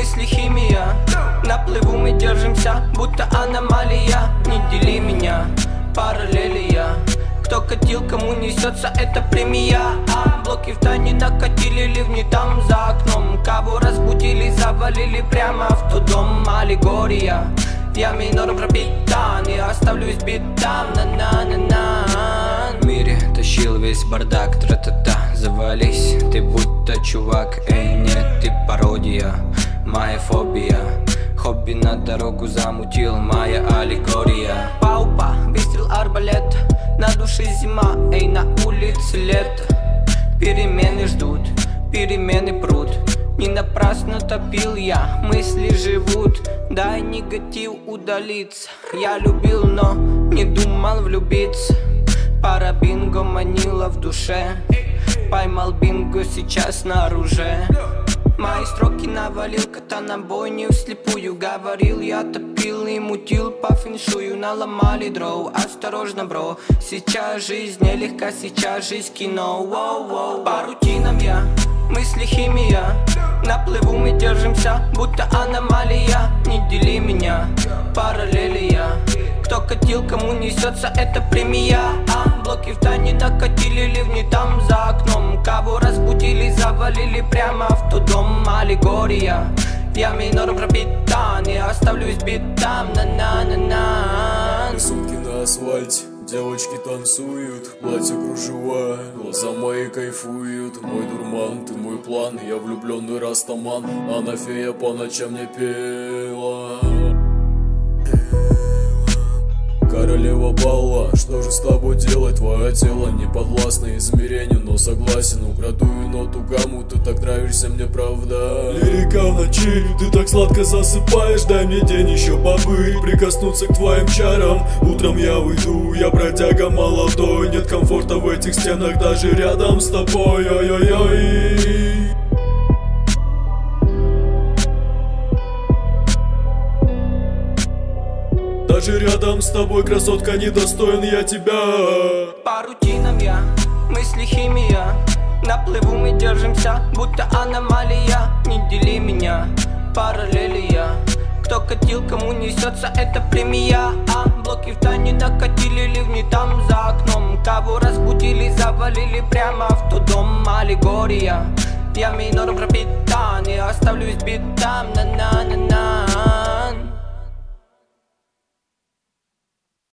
мысли химия. На плыву мы держимся, будто аномалия. Не дели меня, параллели я. Кто катил, кому несется, это премия. Блоки в тайне накатили, ливни там за окном. Кого разбудили, завалили прямо в тот дом. Аллегория, я минором пропитан, я оставлю избит там, на-на-на-на. В мире тащил весь бардак, тра-та-та, завались. Ты будто чувак, эй, нет, ты пародия. Моя фобия, хобби на дорогу замутил, моя аллегория. Паупа, выстрел арбалет, на душе зима, эй, на улице лето. Перемены ждут, перемены прут. Не напрасно топил я, мысли живут. Дай негатив удалиться. Я любил, но не думал влюбиться. Пара бинго манила в душе. Поймал бинго, сейчас снаружи. Мои строки навалил, кота на бойню вслепую. Говорил, я топил и мутил по феншую. Наломали дров, осторожно, бро. Сейчас жизнь нелегка, сейчас жизнь кино. Воу-воу. По рутинам я, мысли химия. На плыву мы держимся, будто аномалия. Не дели меня, параллели я. Кто катил, кому несется, это премия. Блоки в тайне накатили, ливни там за окном. Кого разбудили, завалили прямо в тот дом. Аллегория, я минором пропитан, я оставлю избит там, на-на-на-на. Рисунки на асфальте, девочки танцуют, платье кружева, глаза мои кайфуют. Мой дурман, ты мой план, я влюбленный растаман. Она фея по ночам не пела. Королева балла, что же с тобой делать? Твое тело не подвластно измерению, но согласен. Украду ноту гамму, ты так нравишься мне, правда. Лирика в ночи, ты так сладко засыпаешь. Дай мне день еще побыть, прикоснуться к твоим чарам. Утром я уйду, я бродяга молодой. Нет комфорта в этих стенах, даже рядом с тобой. Ой-ой-ой. Даже рядом с тобой, красотка, недостоин я тебя. По рутинам я, мысли химия. На плыву мы держимся, будто аномалия. Не дели меня, параллели я. Кто катил, кому несется, это премия. Блоки в тайне накатили, ливни там за окном. Кого разбудили, завалили прямо в тот дом. Аллегория, я минором пропитан, я оставлю избит там, на-на-на-на.